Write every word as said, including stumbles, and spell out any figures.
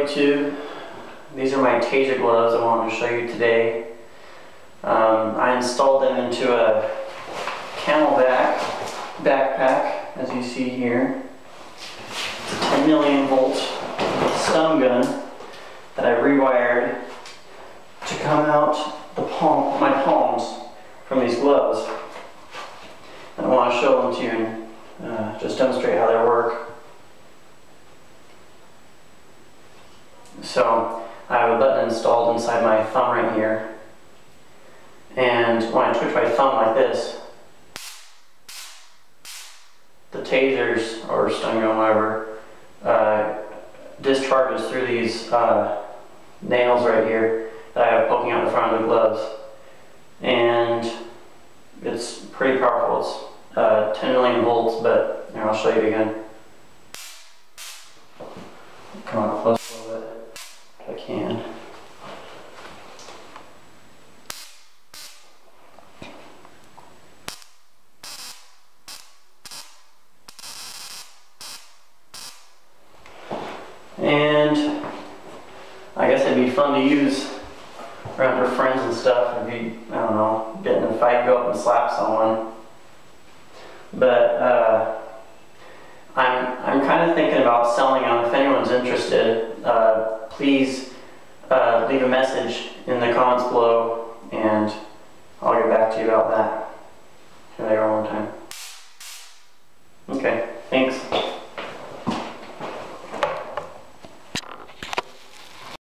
YouTube. These are my TASER gloves I wanted to show you today. Um, I installed them into a Camelback backpack, as you see here. It's a ten million volt stun gun that I rewired to come out the palm, my palms from these gloves. And I want to show them to you and uh, just demonstrate how they work. So I have a button installed inside my thumb right here, and when I twitch my thumb like this, the tasers, or stun gun, whatever, uh, discharges through these uh, nails right here that I have poking out the front of the gloves, and it's pretty powerful. It's uh, ten million volts, but here, I'll show you again. Come on close a little bit. I can. And I guess it'd be fun to use around your friends and stuff if you, I don't know, get in a fight, go up and slap someone. But uh, I'm, I'm kind of thinking about selling them. If anyone's interested, uh, please uh, leave a message in the comments below and I'll get back to you about that. Here they are one time. Okay, thanks.